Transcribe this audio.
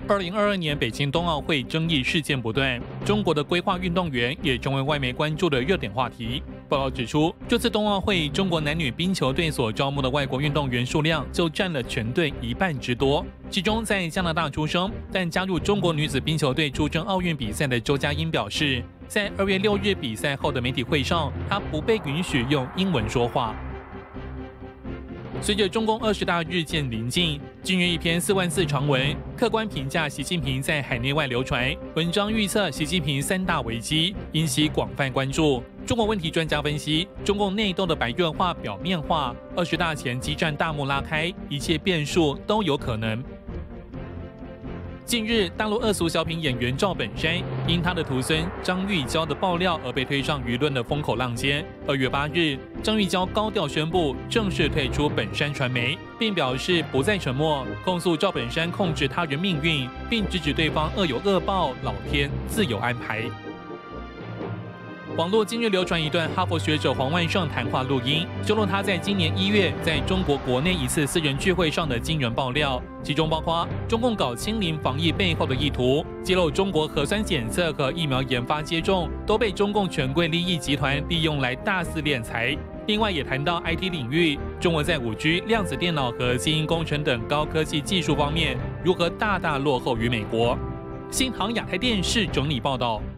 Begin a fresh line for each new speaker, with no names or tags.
2022年北京冬奥会争议事件不断，中国的规划运动员也成为外媒关注的热点话题。报告指出，这次冬奥会中国男女冰球队所招募的外国运动员数量就占了全队1半之多。其中，在加拿大出生但加入中国女子冰球队出征奥运比赛的周佳音表示，在2月6日比赛后的媒体会上，她不被允许用英文说话。随着中共20大日渐临近，近日一篇4万字长文，客观评价习近平在海内外流传，文章预测习近平3大危机，引起广泛关注。中国问题专家分析，中共内斗的白热化、表面化，20大前激战大幕拉开，一切变数都有可能。近日，大陆恶俗小品演员赵本山因他的徒孙张玉娇的爆料而被推上舆论的风口浪尖。2月8日，张玉娇高调宣布正式退出本山传媒，并表示不再沉默，控诉赵本山控制他人命运，并直指对方恶有恶报，老天自有安排。网络近日流传一段哈佛学者黄万胜谈话录音，揭露他在今年1月在中国国内一次私人聚会上的惊人爆料，其中包括中共搞清零防疫背后的意图，揭露中国核酸检测和疫苗研发接种都被中共权贵利益集团利用来大肆敛财。另外也谈到 IT 领域，中国在5G、量子电脑和基因工程等高科技技术方面如何大大落后于美国。新航亚太电视整理报道。